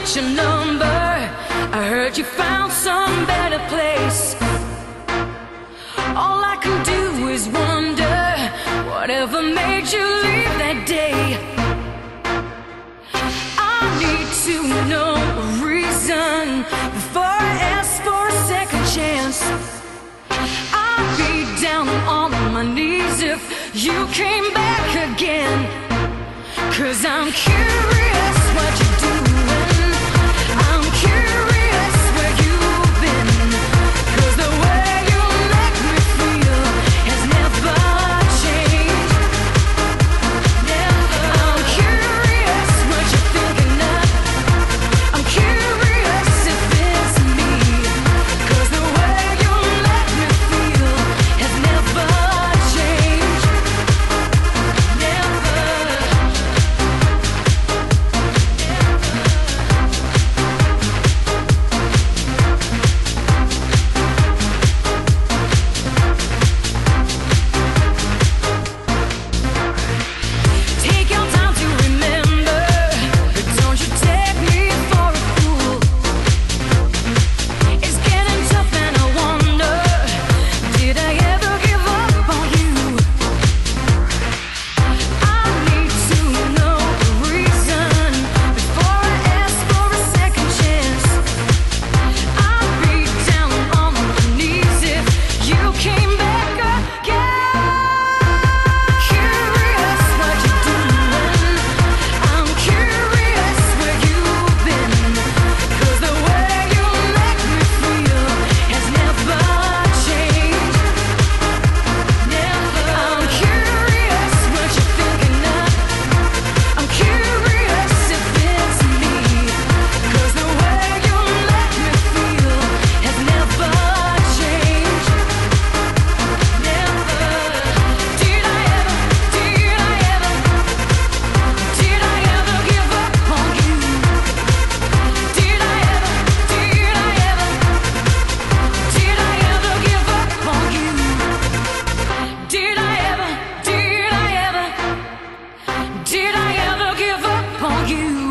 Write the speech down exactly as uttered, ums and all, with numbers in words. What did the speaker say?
got your number. I heard you found some better place. All I can do is wonder whatever made you leave that day. I need to know a reason before I ask for a second chance. I'd be down on my knees if you came back again. 'Cause I'm curious what you're doing. I'm curious where you've been. 'Cause the way you make me feel has never changed. Never. I'm curious what you're thinking of. I'm curious if it's me. 'Cause the way you make me feel has never changed. Never. Take your time to remember. Don't you take me for a fool. It's getting tough and I wonder, did I ever give up on you? I need to know the reason before I ask for a second chance. I'd be down on my knees if you came back again. Curious what you're doing. I'm curious where you've been. 'Cause the way you make me feel has never changed. Never. I'm curious what you're thinking of. I'm curious if it's me. 'Cause the way you make me feel has never changed. Never. Did I ever, did I ever, did I ever give up on you? Did I ever, did I ever, did I ever give up on you? Did I ever, did I ever, did I ever give up on you?